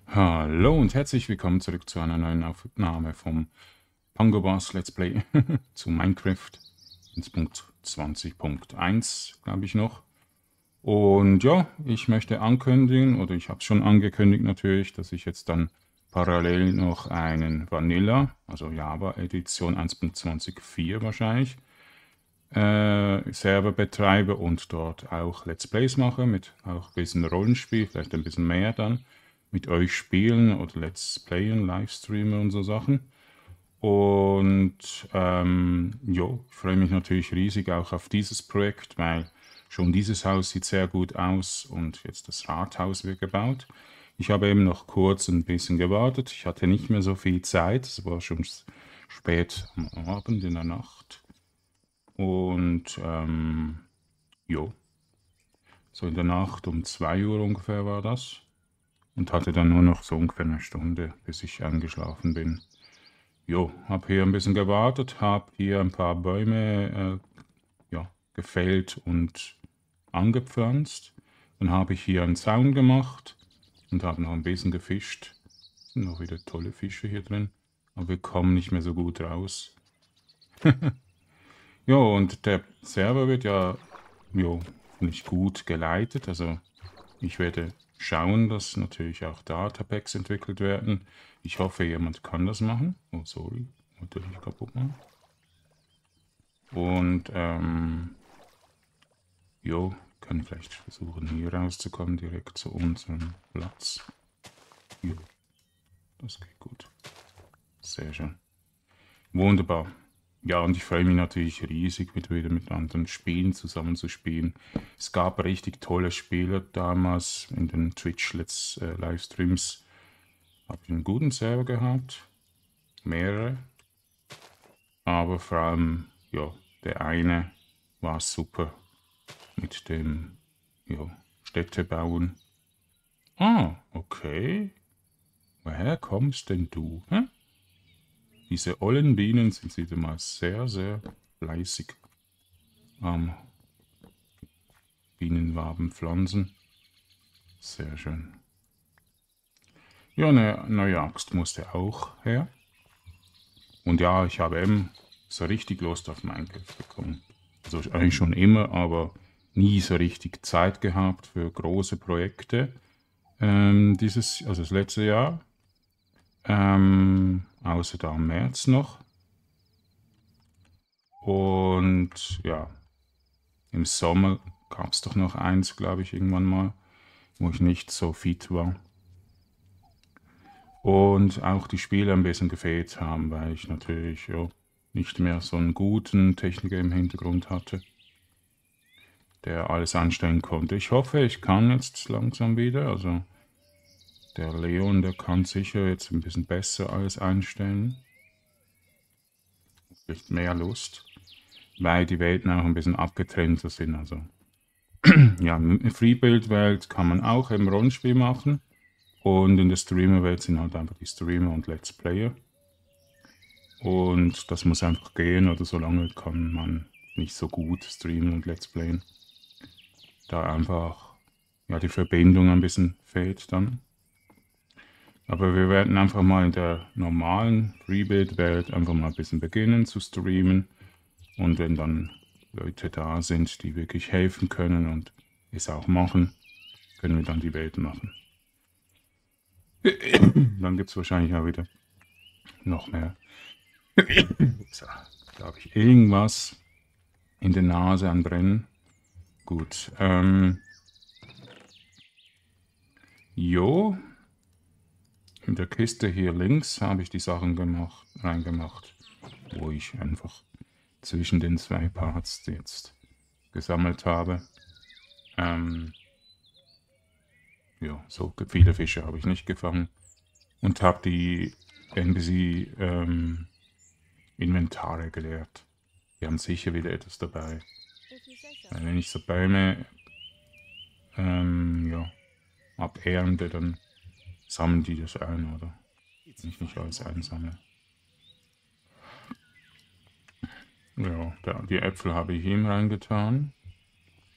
Hallo und herzlich willkommen zurück zu einer neuen Aufnahme vom Pango Bros Let's Play zu Minecraft 1.20.1, glaube ich noch. Und ja, ich möchte ankündigen, oder ich habe es schon angekündigt natürlich, dass ich jetzt dann parallel noch einen Vanilla, also Java Edition 1.20.4 wahrscheinlich, Server betreibe und dort auch Let's Plays mache, mit auch ein bisschen Rollenspiel, vielleicht ein bisschen mehr dann, mit euch spielen oder Let's Playen, Livestreamen und so Sachen. Und jo, ich freue mich natürlich riesig auch auf dieses Projekt, weil schon dieses Haus sieht sehr gut aus und jetzt das Rathaus wird gebaut. Ich habe eben noch kurz ein bisschen gewartet. Ich hatte nicht mehr so viel Zeit. Es war schon spät am Abend, in der Nacht. Und jo, so in der Nacht um 2 Uhr ungefähr war das. Und hatte dann nur noch so ungefähr eine Stunde, bis ich eingeschlafen bin. Jo, habe hier ein bisschen gewartet, habe hier ein paar Bäume ja, gefällt und angepflanzt. Dann habe ich hier einen Zaun gemacht und habe noch ein bisschen gefischt. Sind noch wieder tolle Fische hier drin, aber wir kommen nicht mehr so gut raus. Ja, und der Server wird ja, jo, nicht gut geleitet. Also ich werde schauen, dass natürlich auch Datapacks entwickelt werden. Ich hoffe, jemand kann das machen. Oh, sorry, wollte ich kaputt machen. Und jo, kann vielleicht versuchen, hier rauszukommen, direkt zu unserem Platz. Jo, das geht gut. Sehr schön. Wunderbar. Ja, und ich freue mich natürlich riesig, wieder mit anderen Spielen zusammenzuspielen. Es gab richtig tolle Spiele damals in den Twitch Livestreams. Habe ich einen guten Server gehabt, mehrere, aber vor allem, ja, der eine war super mit dem, ja, Städtebauen. Ah, okay. Woher kommst denn du? Hä? Diese ollen Bienen sind wieder mal sehr, sehr fleißig am Bienenwaben pflanzen. Sehr schön. Ja, eine neue Axt musste auch her. Und ja, ich habe eben so richtig Lust auf Minecraft bekommen. Also eigentlich schon immer, aber nie so richtig Zeit gehabt für große Projekte. Also das letzte Jahr. Außer da im März noch. Und ja, im Sommer gab es doch noch eins, glaube ich, irgendwann mal, wo ich nicht so fit war. Und auch die Spiele ein bisschen gefehlt haben, weil ich natürlich ja, nicht mehr so einen guten Techniker im Hintergrund hatte, der alles anstellen konnte. Ich hoffe, ich kann jetzt langsam wieder. Also der Leon, der kann sicher jetzt ein bisschen besser alles einstellen. Vielleicht mehr Lust, weil die Welten auch ein bisschen abgetrennter sind. Also ja, in Freebuild-Welt kann man auch im Rollenspiel machen. Und in der Streamer-Welt sind halt einfach die Streamer und Let's Player. Und das muss einfach gehen, oder solange kann man nicht so gut streamen und Let's Playen. Da einfach ja, die Verbindung ein bisschen fehlt dann. Aber wir werden einfach mal in der normalen Freebuild-Welt einfach mal ein bisschen beginnen zu streamen. Und wenn dann Leute da sind, die wirklich helfen können und es auch machen, können wir dann die Welt machen. Dann gibt es wahrscheinlich auch wieder noch mehr. So, da habe ich irgendwas in der Nase anbrennen. Gut. Jo. In der Kiste hier links habe ich die Sachen reingemacht, wo ich einfach zwischen den zwei Parts jetzt gesammelt habe. Ja, so viele Fische habe ich nicht gefangen. Und habe die NPC Inventare geleert. Die haben sicher wieder etwas dabei. Weil wenn ich so Bäume ja, abernte, dann sammeln die das ein, oder? Wenn ich nicht alles einsammle. Ja, die Äpfel habe ich ihm reingetan,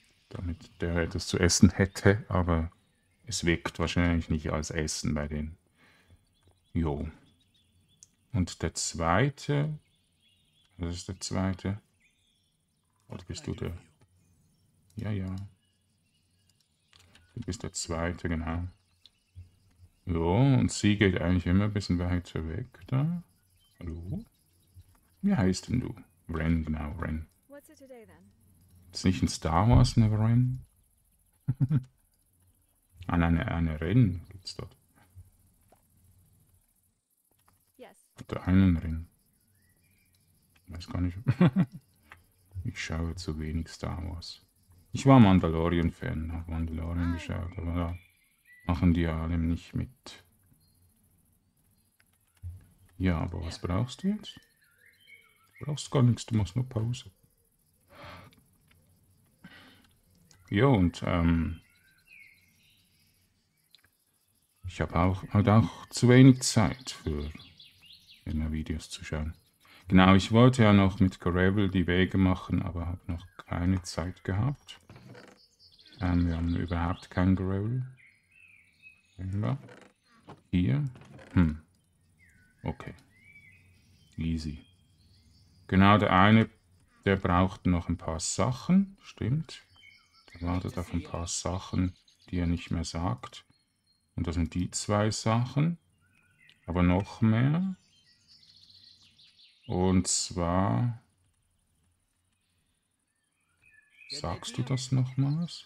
damit der etwas zu essen hätte, aber es wirkt wahrscheinlich nicht als Essen bei den Jo. Und der zweite. Was ist der zweite? Oder bist du der? Ja, ja. Du bist der zweite, genau. Jo, und sie geht eigentlich immer ein bisschen weiter weg da. Hallo? Wie heißt denn du? Ren, genau, Ren. Ist nicht ein Star Wars, eine Ren? Eine Ren gibt's dort. Oder einen Ren. Ich weiß gar nicht. Ich schaue zu wenig Star Wars. Ich war Mandalorian-Fan, habe Mandalorian geschaut, aber da machen die ja alle nicht mit. Ja, aber was brauchst du jetzt? Du brauchst gar nichts, du machst nur Pause. Ja, und ich habe halt auch zu wenig Zeit für immer Videos zu schauen. Genau, ich wollte ja noch mit Gravel die Wege machen, aber habe noch keine Zeit gehabt. Wir haben überhaupt kein Gravel. Ja. Hier. Okay. Easy. Genau, der eine, der braucht noch ein paar Sachen. Stimmt. Der wartet auf ein paar Sachen, die er nicht mehr sagt. Und das sind die zwei Sachen. Aber noch mehr. Und zwar... Sagst du das nochmals?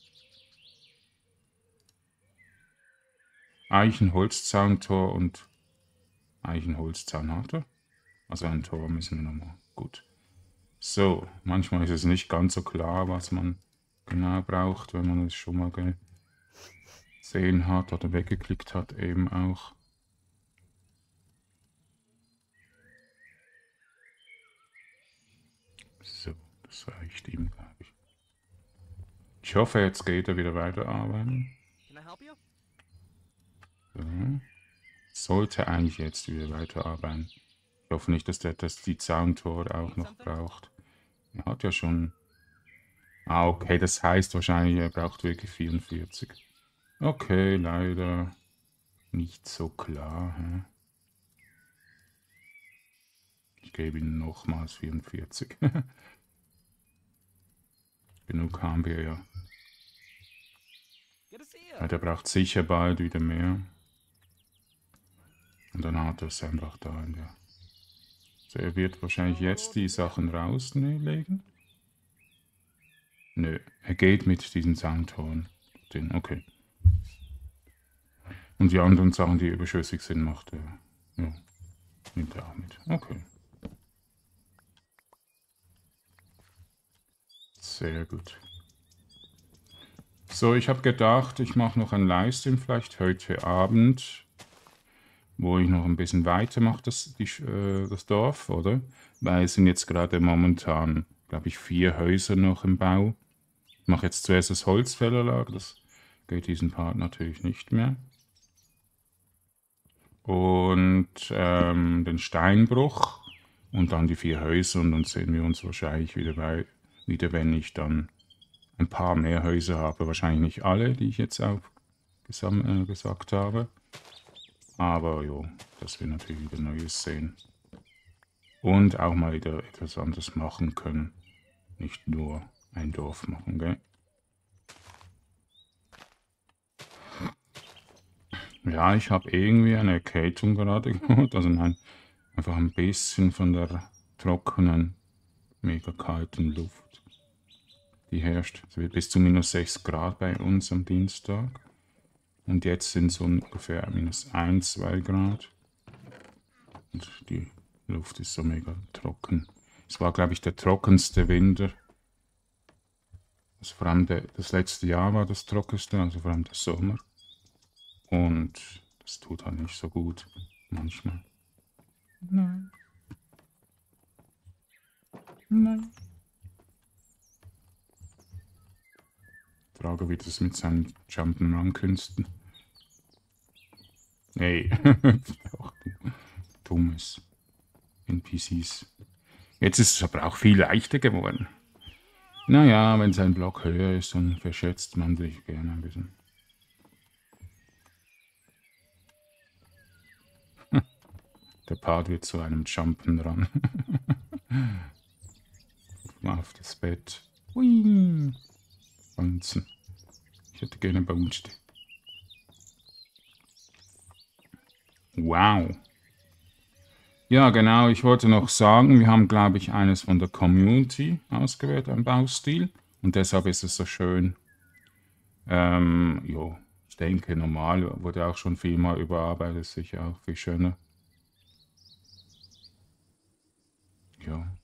Eichenholzzauntor und Eichenholzzaun hat er. Also ein Tor müssen wir nochmal. Gut. So, manchmal ist es nicht ganz so klar, was man genau braucht, wenn man es schon mal gesehen hat oder weggeklickt hat eben auch. So, das reicht ihm, glaube ich. Ich hoffe, jetzt geht er wieder weiterarbeiten. So. Sollte eigentlich jetzt wieder weiterarbeiten. Ich hoffe nicht, dass der die Zauntore auch noch braucht. Er hat ja schon... Ah, okay, das heißt wahrscheinlich, er braucht wirklich 44. Okay, leider nicht so klar. Hä? Ich gebe ihm nochmals 44. Genug haben wir ja. Ja. Der braucht sicher bald wieder mehr. Und dann hat er es einfach da in der... Also er wird wahrscheinlich jetzt die Sachen rauslegen. Nö, er geht mit diesen Soundtoren. Okay. Und die anderen Sachen, die überschüssig sind, macht er. Ja, nimmt er auch mit. Okay. Sehr gut. So, ich habe gedacht, ich mache noch einen Livestream vielleicht heute Abend, wo ich noch ein bisschen weitermache, das Dorf, oder? Weil es sind jetzt gerade momentan, glaube ich, 4 Häuser noch im Bau. Ich mache jetzt zuerst das Holzfällerlager, das geht diesen Part natürlich nicht mehr. Und den Steinbruch und dann die 4 Häuser und dann sehen wir uns wahrscheinlich wieder, wenn ich dann ein paar mehr Häuser habe. Wahrscheinlich nicht alle, die ich jetzt auch gesagt habe. Aber jo, dass wir natürlich wieder Neues sehen. Und auch mal wieder etwas anderes machen können. Nicht nur ein Dorf machen, gell? Ja, ich habe irgendwie eine Erkältung gerade gehabt. Also nein, einfach ein bisschen von der trockenen, mega kalten Luft, die herrscht. Es wird bis zu -6 Grad bei uns am Dienstag. Und jetzt sind es ungefähr -1, 2 Grad. Und die Luft ist so mega trocken. Es war, glaube ich, der trockenste Winter. Also vor allem das letzte Jahr war das trockenste, also vor allem der Sommer. Und das tut halt nicht so gut manchmal. Nein. Nein. Frage, wie das mit seinen Jump'n'Run-Künsten. Ey, auch dummes NPCs. Jetzt ist es aber auch viel leichter geworden. Naja, wenn sein Block höher ist, dann verschätzt man sich gerne ein bisschen. Part wird zu einem Jump'n'Run. Mal auf das Bett. Hui. Bouncen. Ich hätte gerne bounced. Wow. Ja, genau. Ich wollte noch sagen, wir haben, glaube ich, eines von der Community ausgewählt, ein Baustil. Und deshalb ist es so schön. Jo, ich denke, normal wurde auch schon viel mal überarbeitet, ist sicher auch viel schöner. Ja.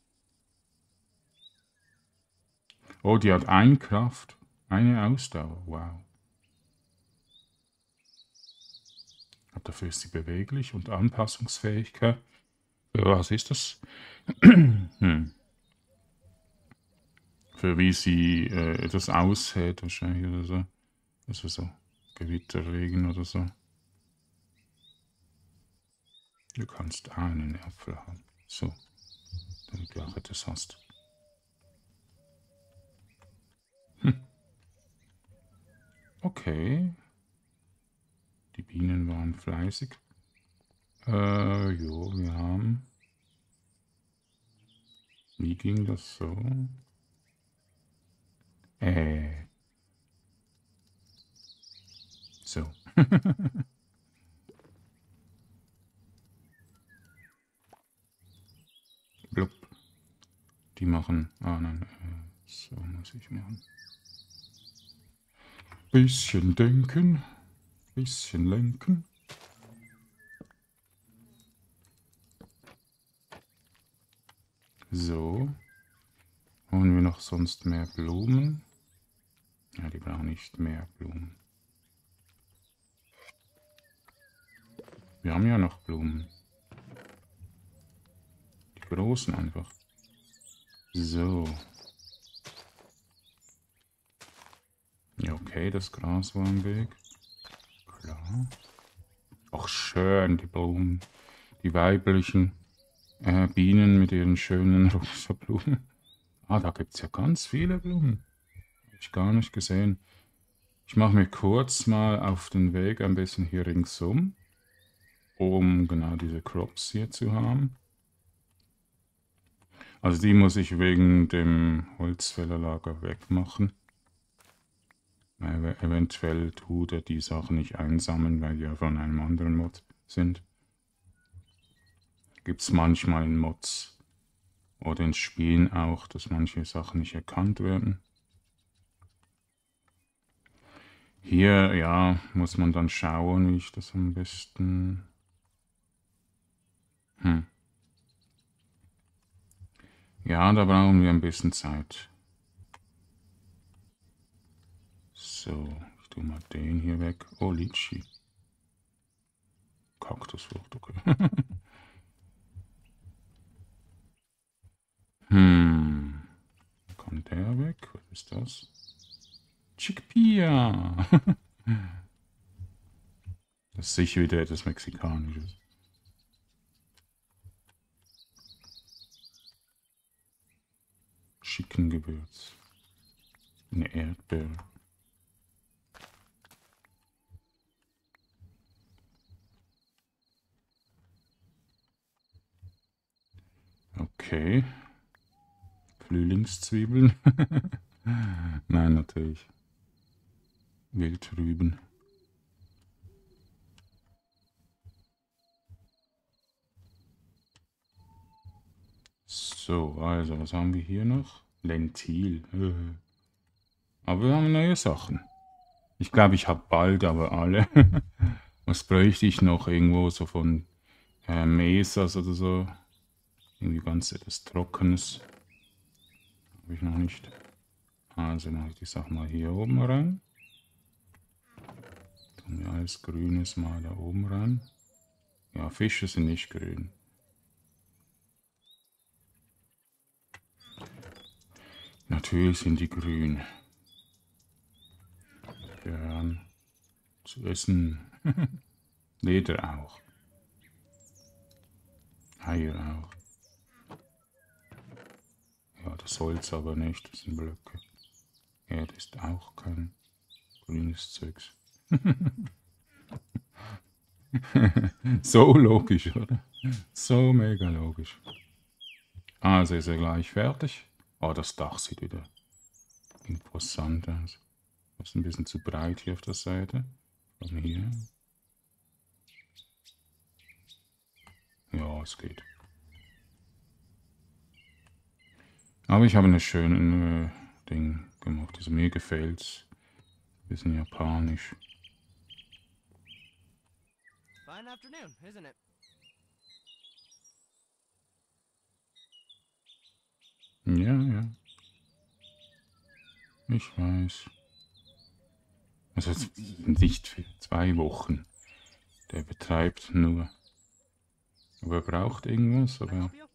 Oh, die hat eine Kraft, eine Ausdauer. Wow. Aber dafür ist sie beweglich und Anpassungsfähigkeit. Was ist das? Für wie sie das aushält wahrscheinlich oder so. Also so Gewitterregen oder so. Du kannst einen Apfel haben. So, damit du auch etwas hast. Okay. Die Bienen waren fleißig. Jo, wir haben... Wie ging das so? So. Blub. Die machen... Ah nein, so muss ich machen. Bisschen denken, bisschen lenken. So. Holen wir noch sonst mehr Blumen? Ja, die brauchen nicht mehr Blumen. Wir haben ja noch Blumen. Die großen einfach. So. Ja, okay, das Gras war im Weg. Klar. Ach, schön, die Blumen. Die weiblichen Bienen mit ihren schönen rosa Blumen. Ah, da gibt es ja ganz viele Blumen. Habe ich gar nicht gesehen. Ich mache mir kurz mal auf den Weg ein bisschen hier ringsum, um genau diese Crops hier zu haben. Also die muss ich wegen dem Holzfällerlager wegmachen. Eventuell tut er die Sachen nicht einsammeln, weil die ja von einem anderen Mod sind. Gibt es manchmal in Mods oder in Spielen auch, dass manche Sachen nicht erkannt werden. Hier, ja, muss man dann schauen, wie ich das am besten... Ja, da brauchen wir ein bisschen Zeit. So, ich tue mal den hier weg. Oh, Litchi. Kaktusfrucht, okay. Kommt der weg? Was ist das? Chickpea. Das ist sicher wieder etwas Mexikanisches. Chickengewürz. Eine Erdbeere. Okay. Frühlingszwiebeln. Nein, natürlich. Wildrüben. So, also, was haben wir hier noch? Lentil. Aber wir haben neue Sachen. Ich glaube, ich habe bald aber alle. Was bräuchte ich noch irgendwo so von Mesas oder so? Irgendwie ganz etwas Trockenes. Habe ich noch nicht. Also mache ich die Sachen mal hier oben rein. Tun wir alles Grünes mal da oben rein. Ja, Fische sind nicht grün. Natürlich sind die grün. Gehören zu essen. Leder auch. Eier auch. Ja, das Holz aber nicht, das sind Blöcke. Erde ist auch kein grünes Zeugs. So logisch, oder? So mega logisch. Also ist er gleich fertig. Oh, das Dach sieht wieder imposant aus. Das ist ein bisschen zu breit hier auf der Seite. Von hier. Ja, es geht. Aber ich habe eine schöne Ding gemacht. Also mir gefällt's. Bisschen japanisch. Fine afternoon, isn't it? Ja, ja. Ich weiß. Also nicht für 2 Wochen. Der betreibt nur. Aber er braucht irgendwas, Can I aber help you?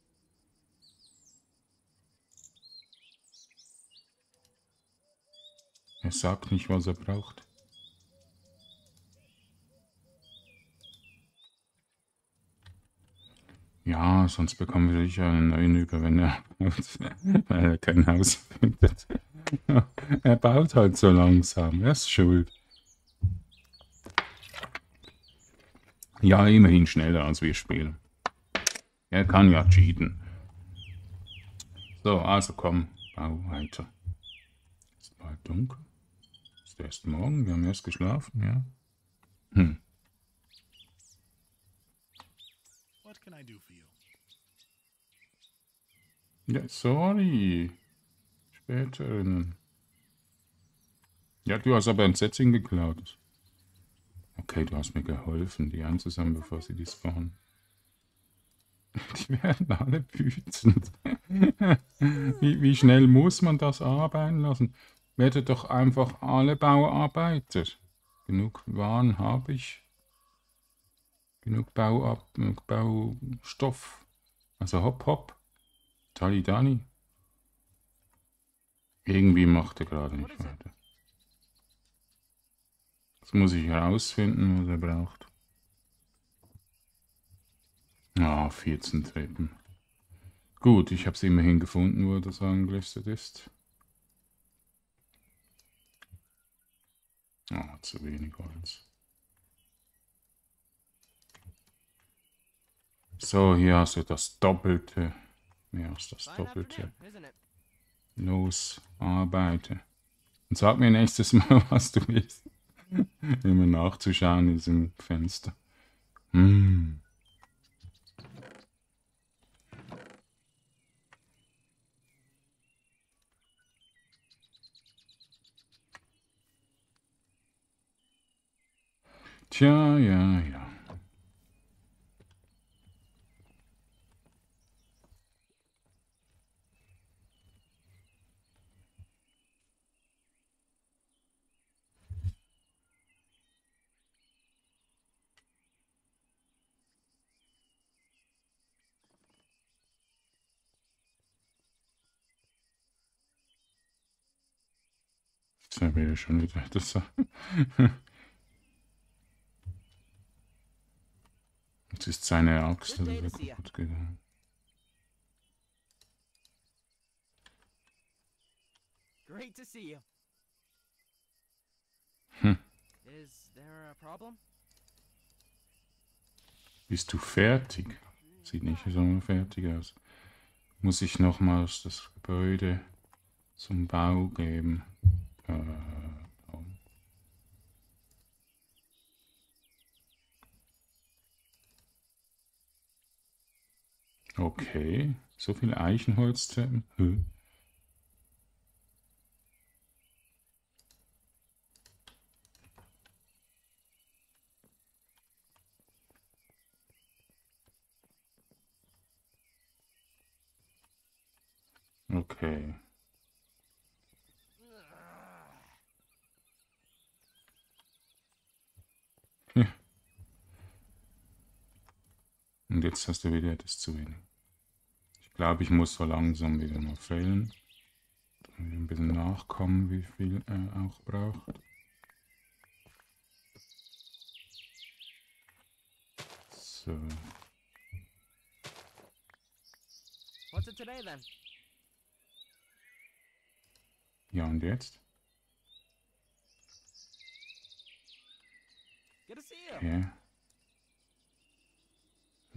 er sagt nicht, was er braucht. Ja, sonst bekommen wir sicher einen neuen über, wenn er, weil er kein Haus findet. Er baut halt so langsam, er ist schuld. Ja, immerhin schneller als wir spielen. Er kann ja cheaten. So, also komm, bau weiter. Ist bald dunkel. Ist erst morgen, wir haben erst geschlafen, ja. What can I do for you? Ja, sorry. Später. Ja, du hast aber ein Setting geklaut. Okay, du hast mir geholfen, die einzusammeln, bevor sie die spawnen. Die werden alle wütend. Wie schnell muss man das arbeiten lassen? Werdet doch einfach alle Bauarbeiter. Genug Waren habe ich. Genug Baustoff. Also hopp hopp. Talidani. Irgendwie macht er gerade nicht weiter. Jetzt muss ich herausfinden, was er braucht. Ah, 14 Treppen. Gut, ich habe es immerhin gefunden, wo das angelistet ist. Ah, zu wenig Holz. So, hier hast du das Doppelte. Mehr als das Fine Doppelte. afternoon, isn't it? Los, arbeite. Und sag mir nächstes Mal, was du willst. Immer nachzuschauen in diesem Fenster. Hm. Tja, ja, ja. Jetzt habe ich schon wieder das. Jetzt ist seine Axt Good day wieder to see ya. kaputt gegangen. Great to see you. Hm. Is there a problem? Bist du fertig? Sieht nicht so fertig aus. Muss ich nochmals das Gebäude zum Bau geben? Okay, so viel Eichenholz. Okay. Ja. Und jetzt hast du wieder etwas zu wenig. Ich glaube, ich muss so langsam wieder mal fällen. Ein bisschen nachkommen, wie viel er auch braucht. So. What's it today then? Ja, und jetzt? Good to see you. Okay.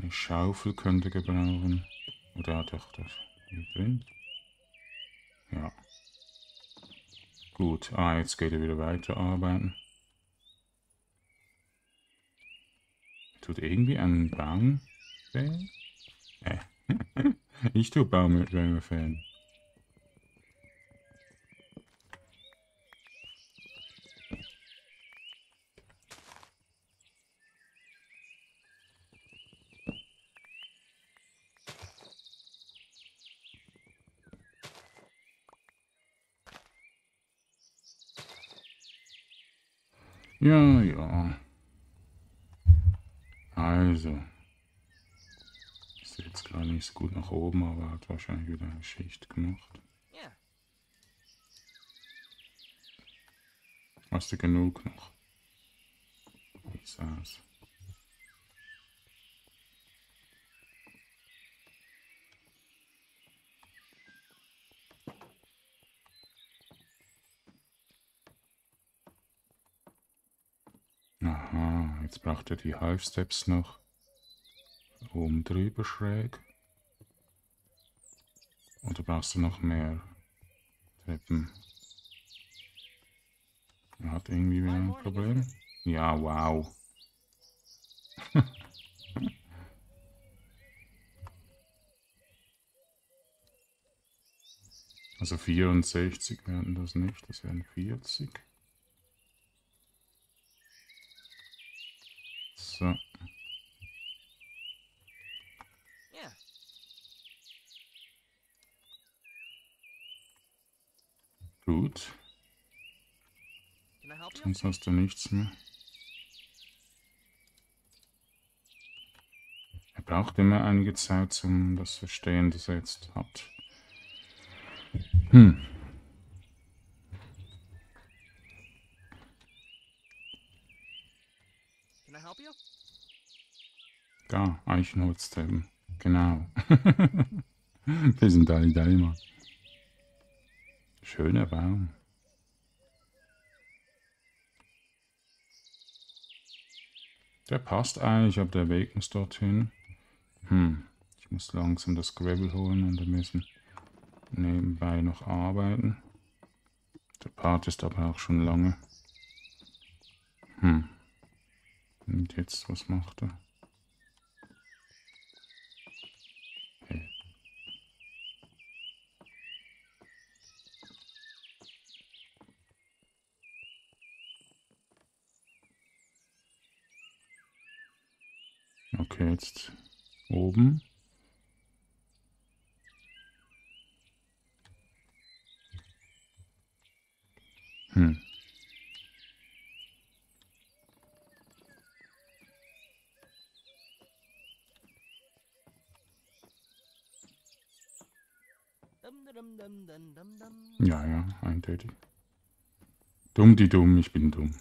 Eine Schaufel könnte gebrauchen. Oder hat doch das hier drin? Ja. Gut. Ah, jetzt geht er wieder weiter arbeiten. Tut irgendwie einen Baum fällen? Ich tue Bäume fällen. Ja, ja. Also. Ist jetzt gerade nicht so gut nach oben, aber hat wahrscheinlich wieder eine Schicht gemacht. Yeah. Hast du genug noch? Wie sah's? Aha, jetzt braucht er die Half Steps noch. Oben drüber schräg. Oder brauchst du noch mehr Treppen? Er hat irgendwie wieder ein Problem. Ja, wow. Also 64 wären das nicht, das wären 40. So. Yeah. Gut. Can I help you? Sonst hast du nichts mehr. Er braucht immer einige Zeit, um das Verstehen, das er jetzt hat. Can I help you? Da, Eichenholztreppen. Genau. Wir sind alle da immer. Schöner Baum. Der passt eigentlich, aber der Weg muss dorthin. Ich muss langsam das Gravel holen und wir müssen nebenbei noch arbeiten. Der Part ist aber auch schon lange. Und jetzt, was macht er? Hey. Okay, jetzt oben. Dum dum dum dum dum. Ja, ja, eindeutig. Dumm die dumm, ich bin dumm.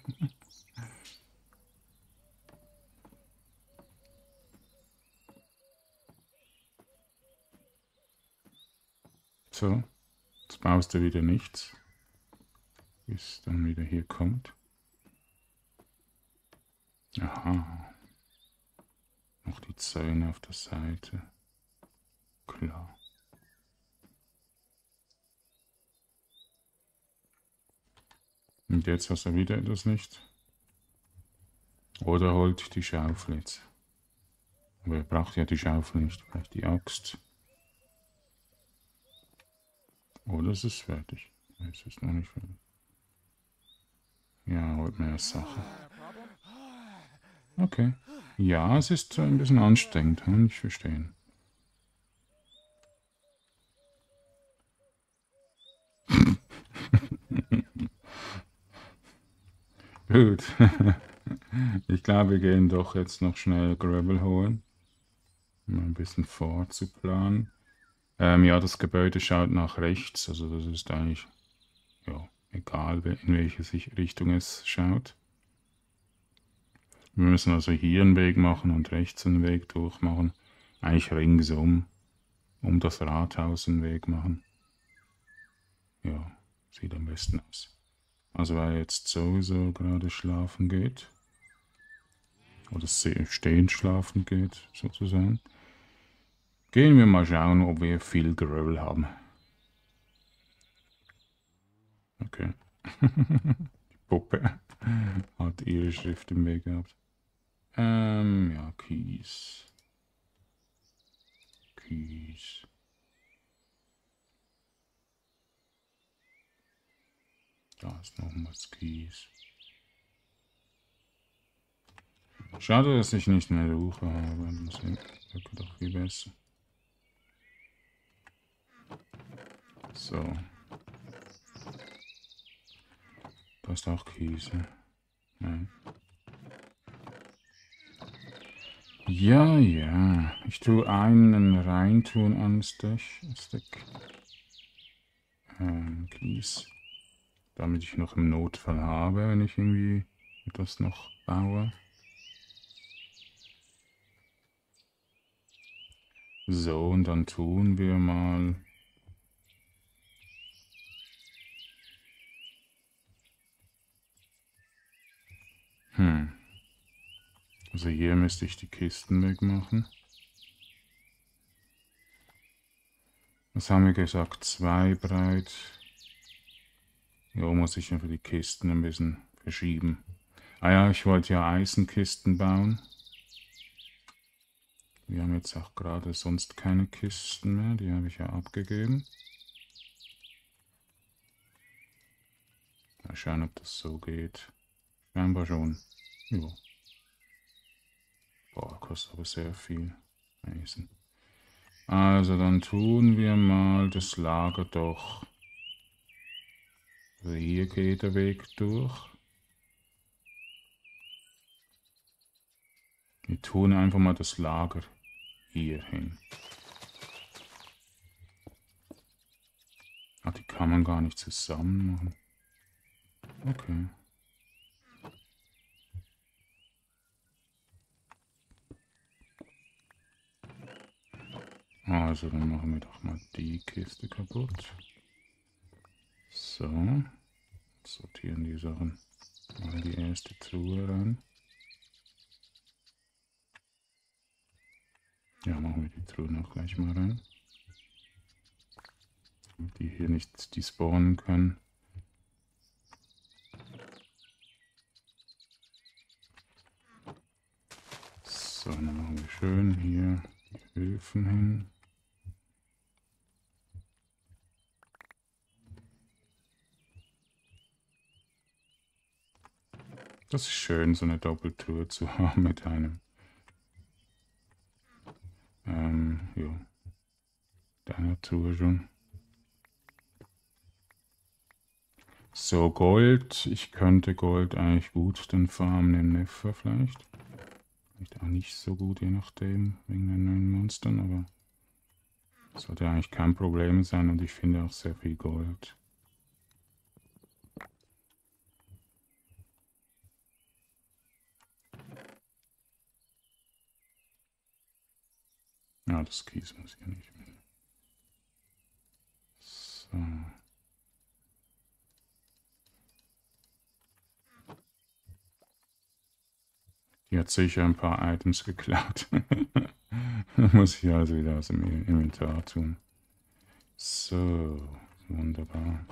So, jetzt baust du wieder nichts, bis dann wieder hier kommt. Aha. Noch die Zäune auf der Seite. Klar. Und jetzt hast du wieder etwas nicht. Oder holt die Schaufel jetzt. Aber er braucht ja die Schaufel nicht. Vielleicht die Axt. Oder es ist fertig. Es ist noch nicht fertig. Ja, holt mehr Sachen. Problem? Okay. Ja, es ist ein bisschen anstrengend, kann ich verstehen. Gut. Ich glaube, wir gehen doch jetzt noch schnell Gravel holen. Um ein bisschen vorzuplanen. Ja, das Gebäude schaut nach rechts. Also das ist eigentlich ja, egal, in welche Richtung es schaut. Wir müssen also hier einen Weg machen und rechts einen Weg durchmachen. Eigentlich ringsum, um das Rathaus einen Weg machen. Ja, sieht am besten aus. Also weil er jetzt sowieso gerade schlafen geht. oder stehend schlafen geht, sozusagen. Gehen wir mal schauen, ob wir viel Gravel haben. Okay. Die Puppe hat ihre Schrift im Weg gehabt. Ja, Kies. Kies. Da ist nochmals Kies. Schade, dass ich nicht eine Luche habe. Das wäre doch viel besser. So. Da ist auch Käse. Nein. Ja, ja. Ich tue einen reintun an Stack. Kies. Damit ich noch im Notfall habe, wenn ich irgendwie etwas noch baue. So, und dann tun wir mal... Also hier müsste ich die Kisten wegmachen. Was haben wir gesagt? 2 breit. Ja, muss ich einfach die Kisten ein bisschen verschieben. Ah ja, ich wollte ja Eisenkisten bauen. Wir haben jetzt auch gerade sonst keine Kisten mehr. Die habe ich ja abgegeben. Mal schauen, ob das so geht. Scheinbar schon. Ja. Boah, kostet aber sehr viel Eisen. Also dann tun wir mal das Lager doch. Also hier geht der Weg durch. Wir tun einfach mal das Lager hier hin. Ah, die kann man gar nicht zusammen machen. Okay. Also dann machen wir doch mal die Kiste kaputt. So. Sortieren die Sachen mal in die erste Truhe rein. Ja, machen wir die Truhe noch gleich mal rein. Damit die hier nicht despawnen können. So, dann machen wir schön hier die Öfen hin. Das ist schön, so eine Doppeltür zu haben mit einem. Ja. Mit einer Truhe schon. So, Gold. Ich könnte Gold eigentlich gut dann farmen im Nether vielleicht. Vielleicht auch nicht so gut, je nachdem, wegen den neuen Monstern, aber sollte eigentlich kein Problem sein und ich finde auch sehr viel Gold. Ja, das Kies muss ich nicht mehr. So. Die hat sicher ein paar Items geklaut. Muss ich also wieder aus dem Inventar tun. So, wunderbar.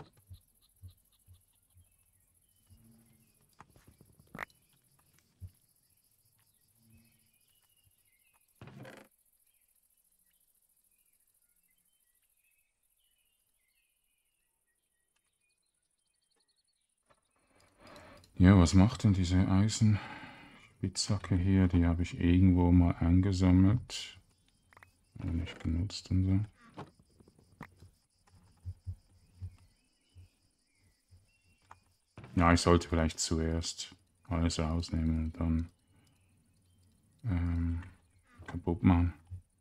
Ja, was macht denn diese Eisenspitzhacke hier? Die habe ich irgendwo mal eingesammelt. Aber nicht genutzt und so. Ja, ich sollte vielleicht zuerst alles ausnehmen und dann kaputt machen.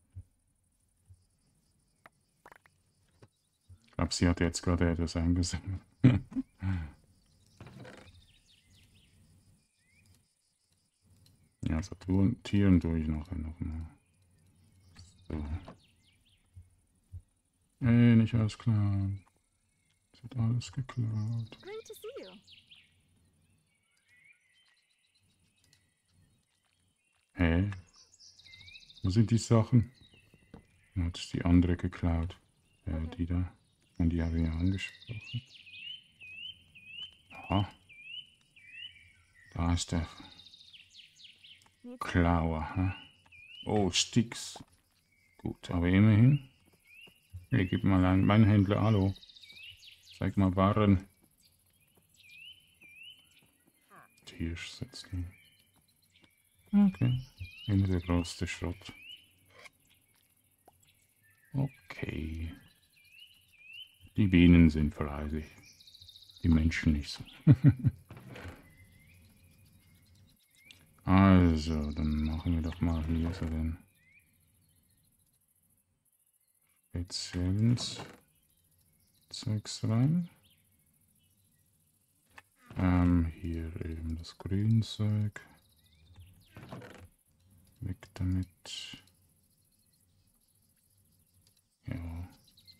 Ich glaube, sie hat jetzt gerade etwas eingesammelt. Ja, sortieren tue ich noch mal. So. Ey, nicht alles klar. Es wird alles geklaut. Great to see you. Wo sind die Sachen? Hat die andere geklaut. Die da. Und die habe ich ja angesprochen. Aha. Da ist der Klauer. Hä? Oh, Sticks. Gut, aber immerhin. Hey, gib mal ein. Mein Händler, hallo. Zeig mal Waren. Tiersetzling. Okay. Immer der größte Schrott. Okay. Die Bienen sind fleißig. Die Menschen nicht so. Also, dann machen wir doch mal hier so den speziellen Zeugs rein. Hier eben das Grünzeug. Weg damit. Ja.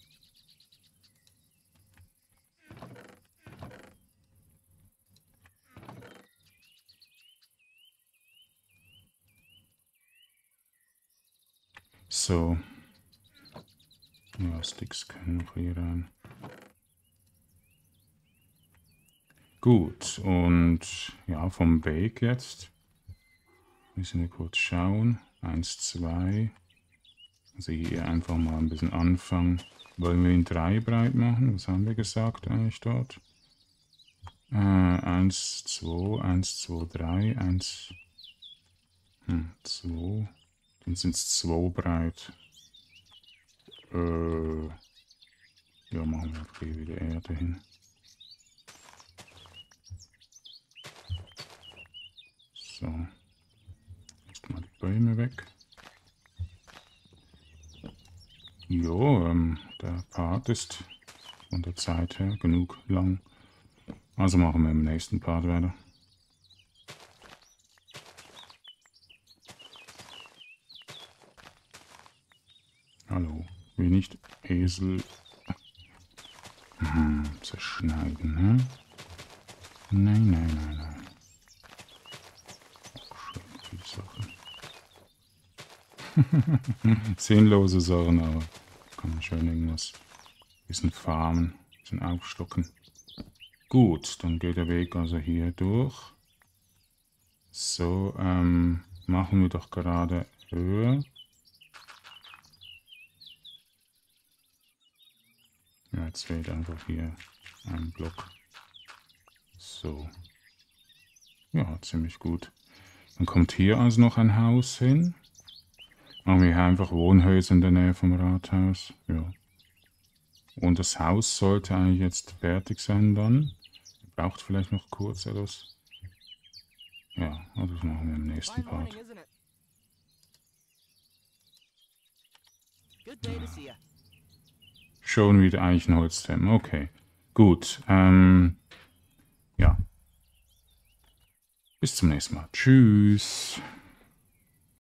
So. Ja, Sticks können noch hier rein. Gut, und ja, vom Weg jetzt. Müssen wir kurz schauen. 1, 2. Also hier einfach mal ein bisschen anfangen. Wollen wir ihn 3 breit machen? Was haben wir gesagt eigentlich dort? 1, 2, 1, 2, 3, 1, 2. Dann sind es 2 breit. Ja, machen wir hier wieder Erde hin. So. Jetzt mal die Bäume weg. Jo, der Part ist von der Zeit her genug lang. Also machen wir im nächsten Part weiter. Hallo, will nicht Esel zerschneiden, ne? Nein, nein, nein, nein. Schön viele Sachen. Sinnlose Sachen, aber kann man schön irgendwas. Bisschen farmen, bisschen aufstocken. Gut, dann geht der Weg also hier durch. So, machen wir doch gerade höher. Ja, jetzt fehlt einfach hier ein Block. So. Ja, ziemlich gut. Dann kommt hier also noch ein Haus hin. Machen wir hier einfach Wohnhäuser in der Nähe vom Rathaus. Ja. Und das Haus sollte eigentlich jetzt fertig sein dann. Braucht vielleicht noch kurz etwas. Ja, das machen wir im nächsten Fine morning, Part. isn't it? Good day to see ya. Schon wieder eigentlich ein Holztem. Okay, gut. Ja. Bis zum nächsten Mal. Tschüss.